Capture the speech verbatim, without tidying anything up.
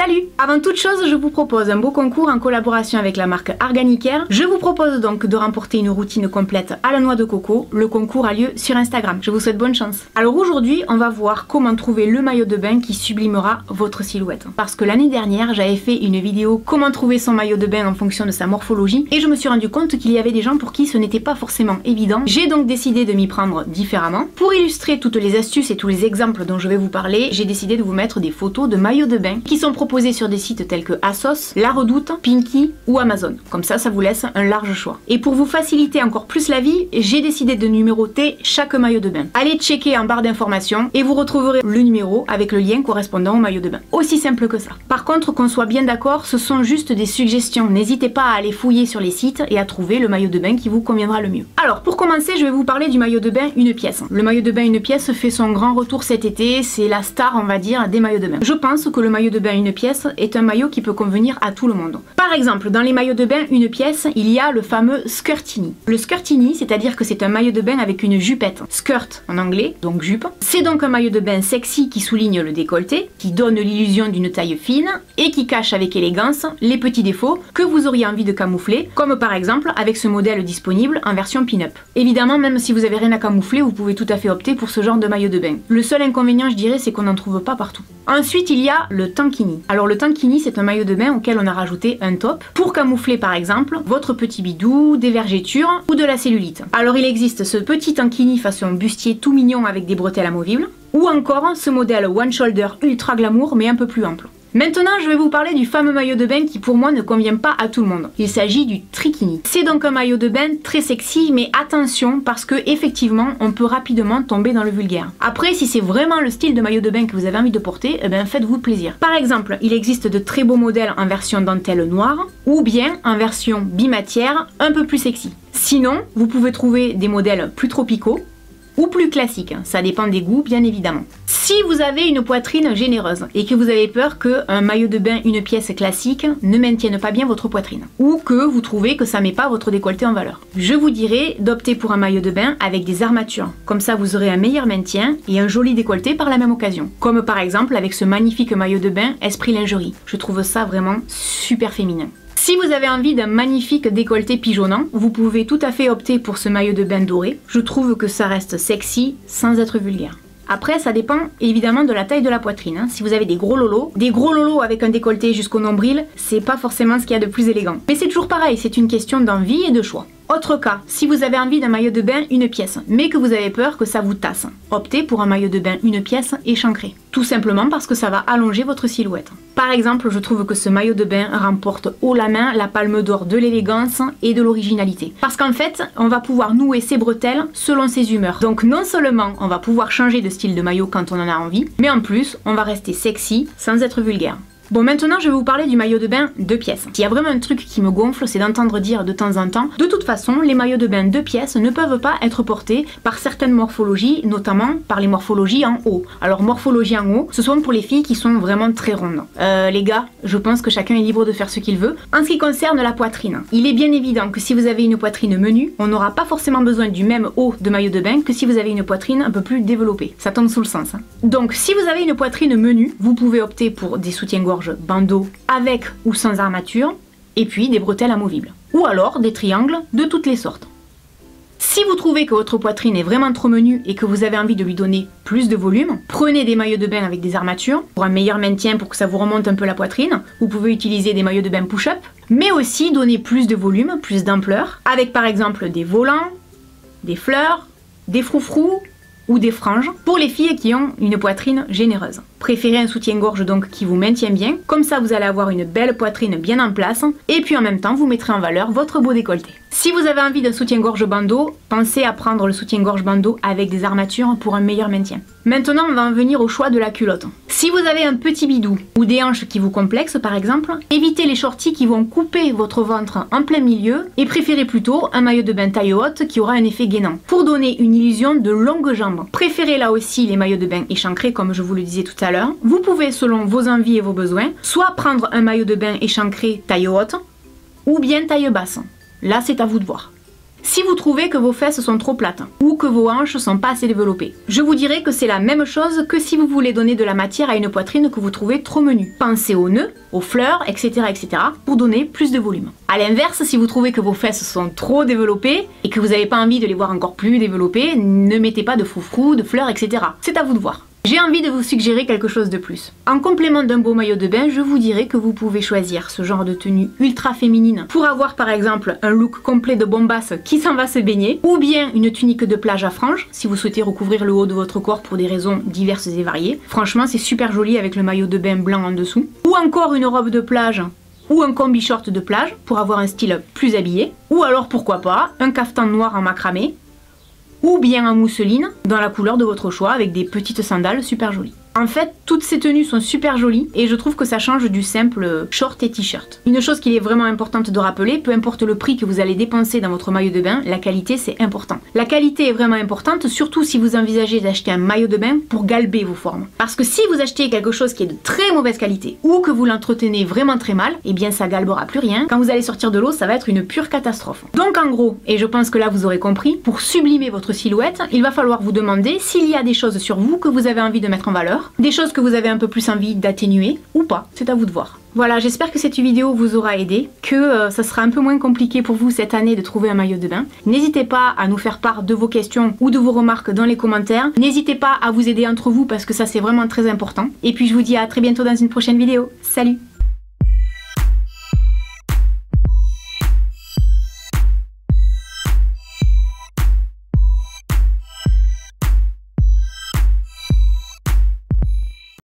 Salut! Avant toute chose, je vous propose un beau concours en collaboration avec la marque Arganicare. Je vous propose donc de remporter une routine complète à la noix de coco. Le concours a lieu sur Instagram. Je vous souhaite bonne chance. Alors aujourd'hui, on va voir comment trouver le maillot de bain qui sublimera votre silhouette. Parce que l'année dernière, j'avais fait une vidéo comment trouver son maillot de bain en fonction de sa morphologie et je me suis rendu compte qu'il y avait des gens pour qui ce n'était pas forcément évident. J'ai donc décidé de m'y prendre différemment. Pour illustrer toutes les astuces et tous les exemples dont je vais vous parler, j'ai décidé de vous mettre des photos de maillots de bain qui sont proposés sur des sites tels que ASOS, La Redoute, Pinky ou Amazon. Comme ça, ça vous laisse un large choix. Et pour vous faciliter encore plus la vie, j'ai décidé de numéroter chaque maillot de bain. Allez checker en barre d'informations et vous retrouverez le numéro avec le lien correspondant au maillot de bain. Aussi simple que ça. Par contre, qu'on soit bien d'accord, ce sont juste des suggestions. N'hésitez pas à aller fouiller sur les sites et à trouver le maillot de bain qui vous conviendra le mieux. Alors, pour commencer, je vais vous parler du maillot de bain une pièce. Le maillot de bain une pièce fait son grand retour cet été. C'est la star, on va dire, des maillots de bain. Je pense que le maillot de bain une pièce est un maillot qui peut convenir à tout le monde. Par exemple, dans les maillots de bain une pièce, il y a le fameux skirtini. Le skirtini, c'est-à-dire que c'est un maillot de bain avec une jupette. Skirt en anglais, donc jupe. C'est donc un maillot de bain sexy qui souligne le décolleté, qui donne l'illusion d'une taille fine et qui cache avec élégance les petits défauts que vous auriez envie de camoufler, comme par exemple avec ce modèle disponible en version pin-up. Évidemment, même si vous avez rien à camoufler, vous pouvez tout à fait opter pour ce genre de maillot de bain. Le seul inconvénient, je dirais, c'est qu'on n'en trouve pas partout. Ensuite, il y a le tankini. Alors le tankini, c'est un maillot de bain auquel on a rajouté un top pour camoufler par exemple votre petit bidou, des vergetures ou de la cellulite. Alors il existe ce petit tankini façon bustier tout mignon avec des bretelles amovibles ou encore ce modèle one shoulder ultra glamour mais un peu plus ample. Maintenant, je vais vous parler du fameux maillot de bain qui pour moi ne convient pas à tout le monde. Il s'agit du trikini. C'est donc un maillot de bain très sexy, mais attention parce que effectivement, on peut rapidement tomber dans le vulgaire. Après, si c'est vraiment le style de maillot de bain que vous avez envie de porter, eh ben faites-vous plaisir. Par exemple, il existe de très beaux modèles en version dentelle noire ou bien en version bimatière un peu plus sexy. Sinon, vous pouvez trouver des modèles plus tropicaux ou plus classique, ça dépend des goûts bien évidemment. Si vous avez une poitrine généreuse et que vous avez peur qu'un maillot de bain une pièce classique ne maintienne pas bien votre poitrine ou que vous trouvez que ça met pas votre décolleté en valeur, je vous dirais d'opter pour un maillot de bain avec des armatures. Comme ça vous aurez un meilleur maintien et un joli décolleté par la même occasion. Comme par exemple avec ce magnifique maillot de bain Esprit Lingerie. Je trouve ça vraiment super féminin. Si vous avez envie d'un magnifique décolleté pigeonnant, vous pouvez tout à fait opter pour ce maillot de bain doré. Je trouve que ça reste sexy sans être vulgaire. Après, ça dépend évidemment de la taille de la poitrine. Hein. Si vous avez des gros lolos, des gros lolos avec un décolleté jusqu'au nombril, c'est pas forcément ce qu'il y a de plus élégant. Mais c'est toujours pareil, c'est une question d'envie et de choix. Autre cas, si vous avez envie d'un maillot de bain une pièce, mais que vous avez peur que ça vous tasse, optez pour un maillot de bain une pièce échancré. Tout simplement parce que ça va allonger votre silhouette. Par exemple, je trouve que ce maillot de bain remporte haut la main la palme d'or de l'élégance et de l'originalité. Parce qu'en fait, on va pouvoir nouer ses bretelles selon ses humeurs. Donc non seulement on va pouvoir changer de style de maillot quand on en a envie, mais en plus, on va rester sexy sans être vulgaire. Bon, maintenant je vais vous parler du maillot de bain deux pièces. S'il y a vraiment un truc qui me gonfle, c'est d'entendre dire de temps en temps, de toute façon, les maillots de bain deux pièces ne peuvent pas être portés par certaines morphologies, notamment par les morphologies en haut. Alors morphologie en haut, ce sont pour les filles qui sont vraiment très rondes. Euh, les gars, je pense que chacun est libre de faire ce qu'il veut. En ce qui concerne la poitrine, il est bien évident que si vous avez une poitrine menue, on n'aura pas forcément besoin du même haut de maillot de bain que si vous avez une poitrine un peu plus développée. Ça tombe sous le sens. Hein. Donc si vous avez une poitrine menue, vous pouvez opter pour des soutiens-gorge bandeau avec ou sans armature et puis des bretelles amovibles ou alors des triangles de toutes les sortes. Si vous trouvez que votre poitrine est vraiment trop menue et que vous avez envie de lui donner plus de volume, prenez des maillots de bain avec des armatures pour un meilleur maintien, pour que ça vous remonte un peu la poitrine. Vous pouvez utiliser des maillots de bain push-up, mais aussi donner plus de volume, plus d'ampleur avec par exemple des volants, des fleurs, des froufrous ou des franges pour les filles qui ont une poitrine généreuse. Préférez un soutien-gorge donc qui vous maintient bien, comme ça vous allez avoir une belle poitrine bien en place et puis en même temps vous mettrez en valeur votre beau décolleté. Si vous avez envie d'un soutien-gorge bandeau, pensez à prendre le soutien-gorge bandeau avec des armatures pour un meilleur maintien. Maintenant on va en venir au choix de la culotte. Si vous avez un petit bidou ou des hanches qui vous complexent par exemple, évitez les shorties qui vont couper votre ventre en plein milieu et préférez plutôt un maillot de bain taille haute qui aura un effet gainant pour donner une illusion de longues jambes. Préférez là aussi les maillots de bain échancrés comme je vous le disais tout à l'heure. Vous pouvez selon vos envies et vos besoins soit prendre un maillot de bain échancré taille haute ou bien taille basse. Là c'est à vous de voir. si vous trouvez que vos fesses sont trop plates ou que vos hanches sont pas assez développées. Je vous dirais que c'est la même chose que si vous voulez donner de la matière à une poitrine que vous trouvez trop menue. Pensez aux nœuds, aux fleurs, et cetera et cetera pour donner plus de volume. A l'inverse, si vous trouvez que vos fesses sont trop développées et que vous n'avez pas envie de les voir encore plus développées, ne mettez pas de froufrou, de fleurs, et cetera. C'est à vous de voir. J'ai envie de vous suggérer quelque chose de plus. En complément d'un beau maillot de bain, je vous dirais que vous pouvez choisir ce genre de tenue ultra féminine pour avoir par exemple un look complet de bombasse qui s'en va se baigner, ou bien une tunique de plage à franges si vous souhaitez recouvrir le haut de votre corps pour des raisons diverses et variées. Franchement, c'est super joli avec le maillot de bain blanc en dessous. Ou encore une robe de plage ou un combi short de plage pour avoir un style plus habillé. Ou alors pourquoi pas un caftan noir en macramé, ou bien en mousseline, dans la couleur de votre choix, avec des petites sandales super jolies. En fait, toutes ces tenues sont super jolies et je trouve que ça change du simple short et t-shirt. Une chose qu'il est vraiment importante de rappeler, peu importe le prix que vous allez dépenser dans votre maillot de bain, la qualité c'est important. La qualité est vraiment importante, surtout si vous envisagez d'acheter un maillot de bain pour galber vos formes. Parce que si vous achetez quelque chose qui est de très mauvaise qualité ou que vous l'entretenez vraiment très mal, eh bien ça galbera plus rien. Quand vous allez sortir de l'eau, ça va être une pure catastrophe. Donc en gros, et je pense que là vous aurez compris, pour sublimer votre silhouette, il va falloir vous demander s'il y a des choses sur vous que vous avez envie de mettre en valeur, des choses que vous avez un peu plus envie d'atténuer ou pas, c'est à vous de voir. Voilà, j'espère que cette vidéo vous aura aidé, que euh, ça sera un peu moins compliqué pour vous cette année de trouver un maillot de bain. N'hésitez pas à nous faire part de vos questions ou de vos remarques dans les commentaires. N'hésitez pas à vous aider entre vous parce que ça c'est vraiment très important. Et puis je vous dis à très bientôt dans une prochaine vidéo. Salut!